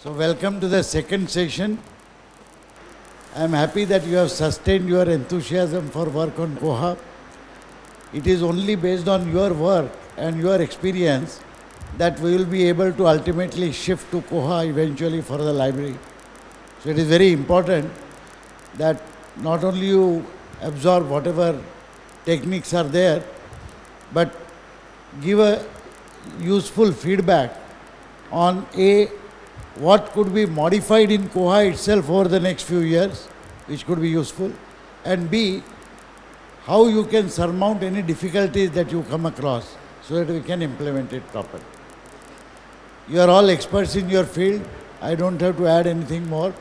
So welcome to the second session. I am happy that you have sustained your enthusiasm for work on Koha. It is only based on your work and your experience that we will be able to ultimately shift to Koha eventually for the library. So it is very important that not only you absorb whatever techniques are there, but give a useful feedback on what could be modified in Koha itself over the next few years, which could be useful, and B, how you can surmount any difficulties that you come across so that we can implement it properly. You are all experts in your field. I don't have to add anything more.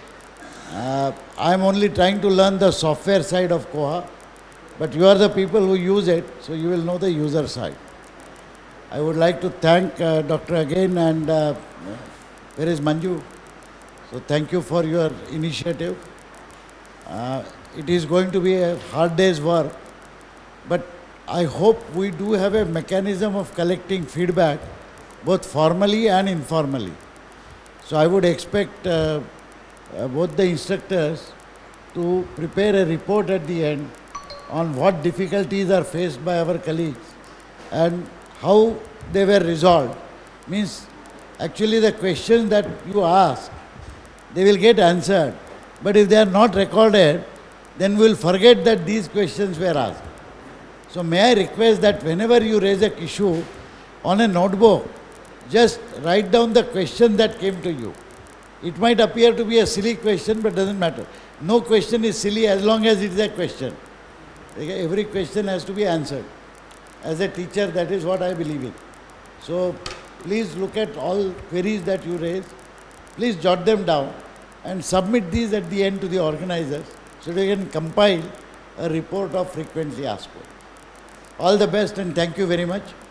I am only trying to learn the software side of Koha, but you are the people who use it, so you will know the user side. I would like to thank Dr. again, and where is Manju? So thank you for your initiative. It is going to be a hard day's work, but I hope we do have a mechanism of collecting feedback both formally and informally. So I would expect both the instructors to prepare a report at the end on what difficulties are faced by our colleagues and how they were resolved. Means actually the questions that you ask, they will get answered. But if they are not recorded, then we will forget that these questions were asked. So may I request that whenever you raise an issue on a notebook, just write down the question that came to you. It might appear to be a silly question, but doesn't matter. No question is silly as long as it is a question. Okay? Every question has to be answered. As a teacher, that is what I believe in. So please look at all queries that you raise. Please jot them down and submit these at the end to the organizers so they can compile a report of frequently asked questions. All the best and thank you very much.